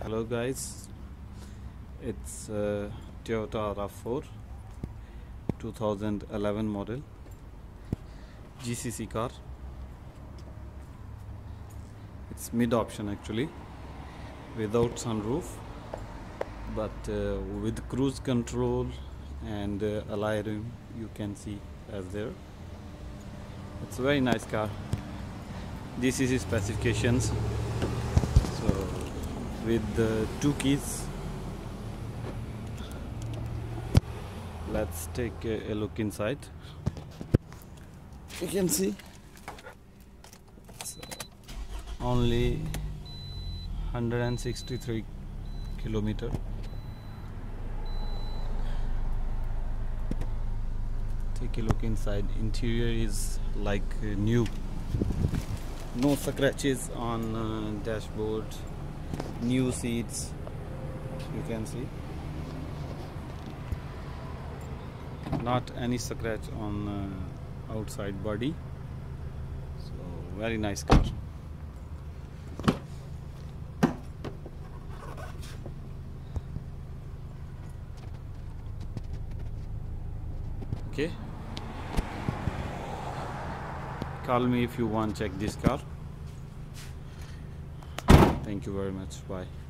Hello guys, it's Toyota RAV4 2011 model GCC car. It's mid option actually, without sunroof, but with cruise control and alloy rim, you can see as there. It's a very nice car. GCC specifications. So with the 2 keys, let's take a look inside. You can see it's only 163 kilometer. Take a look inside. Interior is like new. No scratches on dashboard. New seats, you can see. Not any scratch on outside body. So very nice car. Okay, call me if you want to check this car. Thank you very much. Bye.